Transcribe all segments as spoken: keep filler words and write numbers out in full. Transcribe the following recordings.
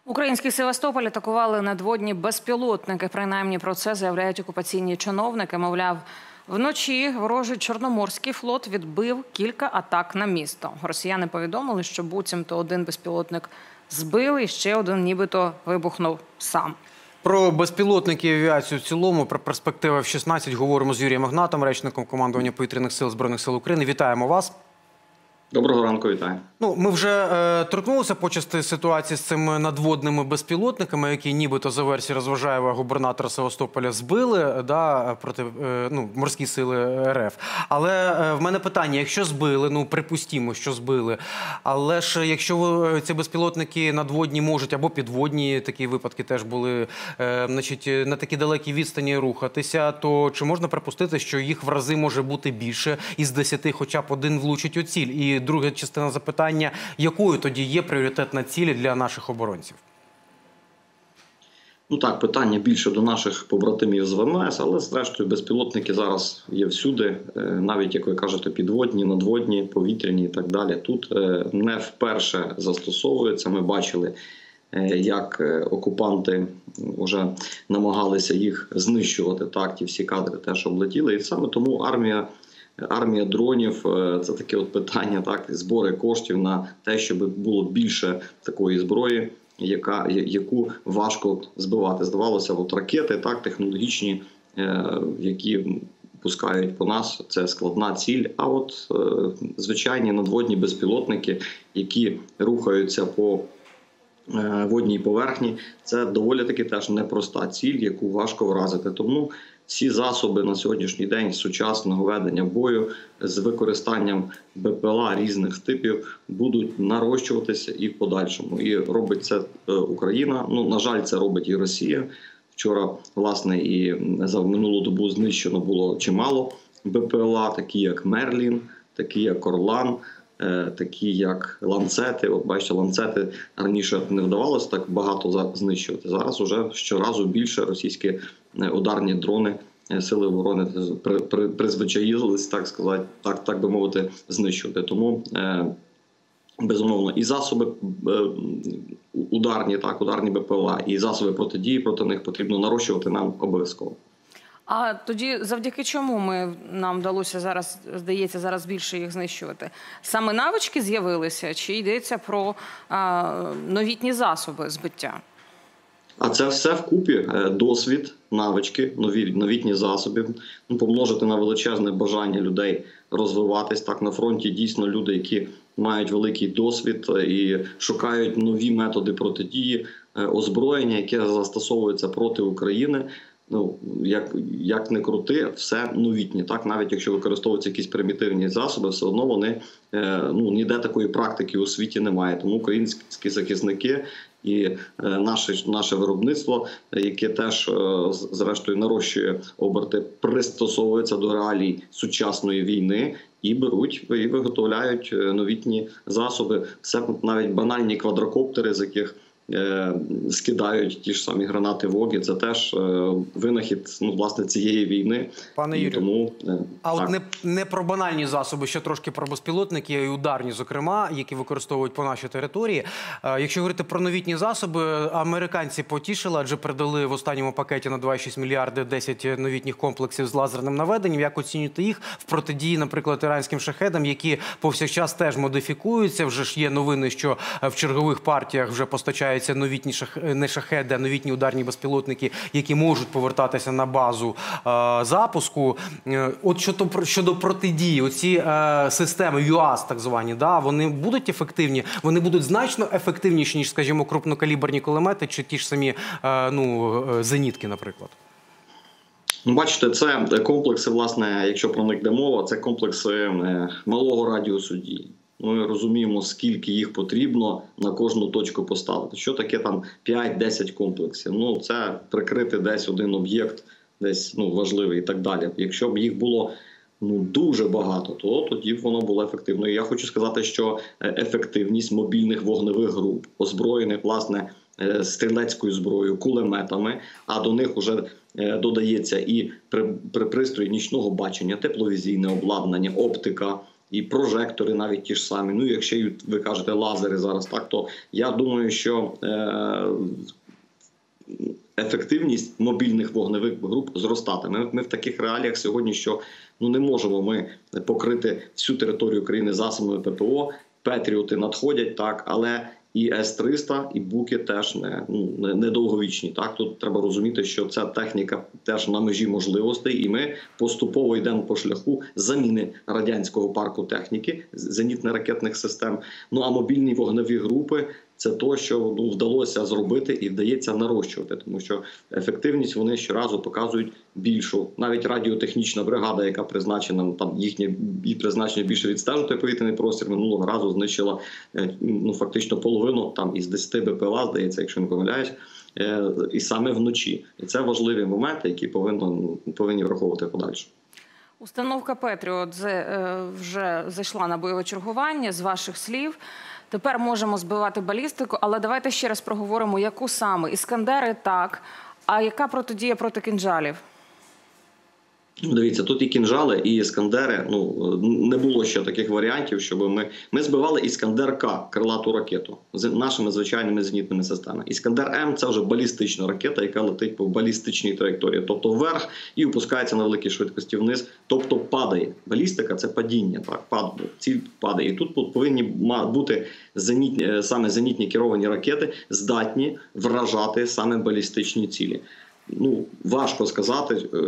Український Севастополь атакували надводні безпілотники. Принаймні про це заявляють окупаційні чиновники. Мовляв, вночі ворожий Чорноморський флот відбив кілька атак на місто. Росіяни повідомили, що буцімто один безпілотник збили, і ще один нібито вибухнув сам. Про безпілотники і авіацію в цілому, про перспективи еф шістнадцять говоримо з Юрієм Ігнатом, речником командування повітряних сил Збройних сил України. Вітаємо вас. Доброго ранку, вітаю. Ну, ми вже е, торкнулися почасти ситуації з цими надводними безпілотниками, які нібито за версією розважаєвого губернатора Севастополя збили, да, проти е, ну, морські сили ер еф. Але е, в мене питання, якщо збили, ну припустімо, що збили, але ж якщо ці безпілотники надводні можуть або підводні, такі випадки теж були, е, значить, на такій далекій відстані рухатися, то чи можна припустити, що їх в рази може бути більше, із десяти хоча б один влучить у ціль? І друга частина запитання, якою тоді є пріоритетна ціль для наших оборонців? Ну так, питання більше до наших побратимів з ВМС, але зрештою безпілотники зараз є всюди, навіть, як ви кажете, підводні, надводні, повітряні і так далі. Тут не вперше застосовується. Ми бачили, як окупанти вже намагалися їх знищувати. Так, ті всі кадри теж облетіли. І саме тому армія Армія дронів – це таке от питання, так, збори коштів на те, щоб було більше такої зброї, яка, яку важко збивати. Здавалося, от ракети, так, технологічні, які пускають по нас, це складна ціль. А от звичайні надводні безпілотники, які рухаються по водній поверхні, це доволі таки теж непроста ціль, яку важко вразити. Тому всі засоби на сьогоднішній день сучасного ведення бою з використанням бе пе ел а різних типів будуть нарощуватися і в подальшому. І робить це Україна. Ну, на жаль, це робить і Росія. Вчора, власне, і за минулу добу знищено було чимало бе пе ел а, такі як Мерлін, такі як Орлан, такі як ланцети. От бачите, ланцети раніше не вдавалося так багато знищувати. Зараз уже щоразу більше російські ударні дрони сили оборони призвичаїлись, так сказати, так, так би мовити, знищувати. Тому безумовно і засоби ударні, так, ударні бе пе ел а, і засоби протидії проти них потрібно нарощувати нам обов'язково. А тоді завдяки чому ми, нам вдалося зараз, здається, зараз більше їх знищувати? Саме навички з'явилися, чи йдеться про а, новітні засоби збиття? А це все вкупі: досвід, навички, нові, новітні засоби, ну, помножити на величезне бажання людей розвиватись. Так, на фронті дійсно люди, які мають великий досвід і шукають нові методи протидії, озброєння, яке застосовується проти України. Ну, як, як не крути, все новітнє. Так, навіть якщо використовуються якісь примітивні засоби, все одно вони, е, ну, ніде такої практики у світі немає. Тому українські захисники і е, наше, наше виробництво, яке теж, е, зрештою, нарощує оберти, пристосовується до реалій сучасної війни і беруть, і виготовляють новітні засоби. Все, навіть банальні квадрокоптери, з яких скидають ті ж самі гранати ВОГи, це теж винахід, ну, власне, цієї війни. Пане Юрію, тому, а от не, не про банальні засоби, ще трошки про безпілотники, і ударні, зокрема, які використовують по нашій території. Якщо говорити про новітні засоби, американці потішили, адже передали в останньому пакеті на два цілих шість мільярди десять новітніх комплексів з лазерним наведенням. Як оцінюєте їх в протидії, наприклад, іранським шахедам, які повсякчас теж модифікуються? Вже ж є новини, що в чергових партіях вже постачають новітні шах... не шахеди, а новітні ударні безпілотники, які можуть повертатися на базу е, запуску. Е, от щодо, щодо протидії, оці е, системи ю ей ес, так звані, да, вони будуть ефективні? Вони будуть значно ефективніші, ніж, скажімо, крупнокаліберні кулемети чи ті ж самі е, ну, зенітки, наприклад? Бачите, це комплекси, власне, якщо про них йде мова, це комплекси малого радіусу дії. Ми розуміємо, скільки їх потрібно на кожну точку поставити. Що таке там п'ять-десять комплексів? Ну, це прикрити десь один об'єкт, десь, ну, важливий і так далі. Якщо б їх було, ну, дуже багато, то тоді б воно було ефективно. І я хочу сказати, що ефективність мобільних вогневих груп, озброєних, власне, стрілецькою зброєю, кулеметами, а до них вже додається і при, при пристрої нічного бачення, тепловізійне обладнання, оптика, і прожектори навіть ті ж самі. Ну, якщо ви кажете лазери зараз, так, то я думаю, що е ефективність мобільних вогневих груп зростатиме. Ми, ми в таких реаліях сьогодні, що ну, не можемо ми покрити всю територію країни засобами ППО, Петріоти надходять, так, але і С триста, і Буки теж не, ну, не, не довговічні. Так? Тут треба розуміти, що ця техніка теж на межі можливостей, і ми поступово йдемо по шляху заміни радянського парку техніки, зенітно-ракетних систем. Ну а мобільні вогневі групи – це те, що ну, вдалося зробити і вдається нарощувати, тому що ефективність вони щоразу показують більшу. Навіть радіотехнічна бригада, яка призначена, там їхнє і призначення більше відстежувати повітряний простір, минулого разу знищила ну, фактично половину там із десяти Б П Л А, здається, якщо не помиляюсь, і саме вночі. І це важливі моменти, які повинно, повинні враховувати подальше. Установка «Петріот» вже зайшла на бойове чергування, з ваших слів. Тепер можемо збивати балістику, але давайте ще раз проговоримо, яку саме. «Іскандери» – так, а яка протидія проти «Кинджалів»? Дивіться, тут і «Кинджали», і «Іскандери». Ну, не було ще таких варіантів, щоб ми... Ми збивали «Іскандер-К», крилату ракету, з нашими звичайними зенітними системами. «Іскандер-М» – це вже балістична ракета, яка летить по балістичній траєкторії. Тобто вверх і опускається на великій швидкості вниз, тобто падає. Балістика – це падіння, так, пад, ціль падає. І тут повинні бути зенітні, саме зенітні керовані ракети, здатні вражати саме балістичні цілі. Ну, важко сказати е,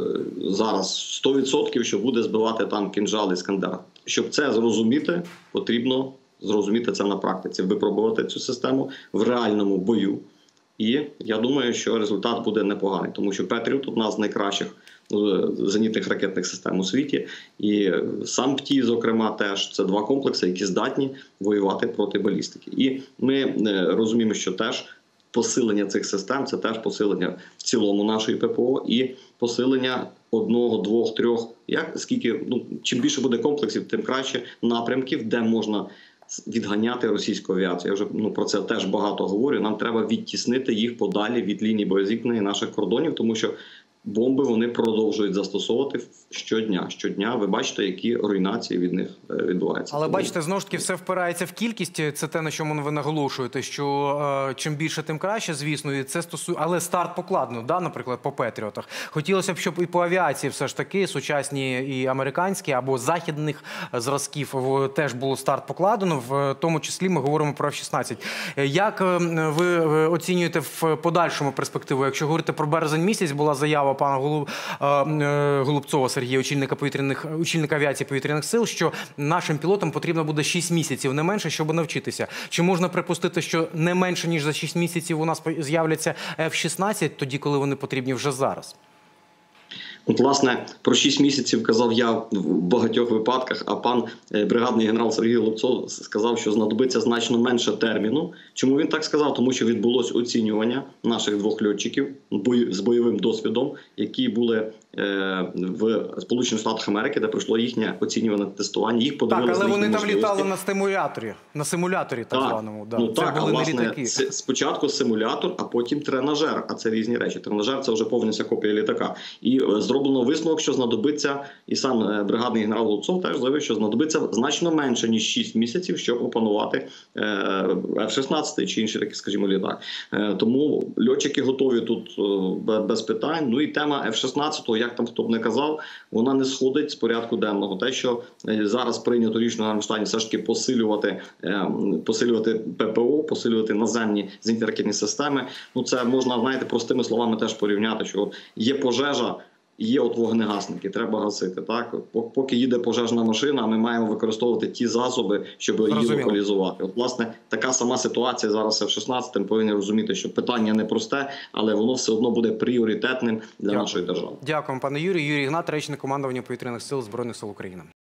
зараз сто відсотків, що буде збивати там «Кинджал» «Іскандер». Щоб це зрозуміти, потрібно зрозуміти це на практиці, випробувати цю систему в реальному бою. І я думаю, що результат буде непоганий, тому що «Петріот» – одна з найкращих зенітних ракетних систем у світі. І сам «Птій», зокрема, теж це два комплекси, які здатні воювати проти балістики. І ми розуміємо, що теж посилення цих систем – це теж посилення в цілому нашої П П О і посилення одного, двох, трьох. Як, скільки, ну, чим більше буде комплексів, тим краще напрямків, де можна відганяти російську авіацію. Я вже ну, про це теж багато говорю. Нам треба відтіснити їх подалі від лінії боєзіткнення наших кордонів, тому що бомби вони продовжують застосовувати щодня. Щодня ви бачите, які руйнації від них відбуваються. Але бачите, знову ж таки, все впирається в кількість. Це те, на чому ви наголошуєте, що е, чим більше, тим краще, звісно, і це стосує. Але старт покладено, да, наприклад, по «Петріотах». Хотілося б, щоб і по авіації все ж таки, сучасні і американські, або західних зразків, теж було старт покладено. В тому числі ми говоримо про Ф шістнадцять. Як ви оцінюєте в подальшому перспективу? Якщо говорити про березень місяць, була заява пана Голуб... Голубцова Сергія, очільника повітряних очільника авіації повітряних сил, що нашим пілотам потрібно буде шість місяців, не менше, щоб навчитися. Чи можна припустити, що не менше ніж за шість місяців у нас з'являться Ф шістнадцять, тоді, коли вони потрібні вже зараз? От, власне, про шість місяців казав я в багатьох випадках, а пан бригадний генерал Сергій Голубцов сказав, що знадобиться значно менше терміну. Чому він так сказав? Тому що відбулось оцінювання наших двох льотчиків з бойовим досвідом, які були в Сполучених Штатах Америки, де пройшло їхнє оцінюване тестування. Їх подивилися. Так, але вони там літали на симуляторі, на симуляторі так, так званому. Да. Ну, це так, були а, власне, не літаки. Спочатку симулятор, а потім тренажер, а це різні речі. Тренажер – це вже повністю копія літака. І зроблено висновок, що знадобиться, і сам бригадний генерал Голубцов теж заявив, що знадобиться значно менше, ніж шість місяців, щоб опанувати Ф шістнадцять чи інший такий, скажімо, літак. Тому льотчики готові тут без питань. Ну і тема Ф шістнадцять, як там хто б не казав, вона не сходить з порядку денного. Те, що зараз прийнято рішення на Рамштайні все ж таки посилювати, посилювати П П О, посилювати наземні зенітно-ракетні системи, ну це можна, знаєте, простими словами теж порівняти, що є пожежа, є от вогнегасники, треба гасити. Так? Поки їде пожежна машина, ми маємо використовувати ті засоби, щоб її Розуміло. локалізувати. От, власне, така сама ситуація зараз Ф шістнадцять. Ми повинні розуміти, що питання не просте, але воно все одно буде пріоритетним для Дякую. нашої держави. Дякую, пане Юрію. Юрій Ігнат, речник командування повітряних сил Збройних сил України.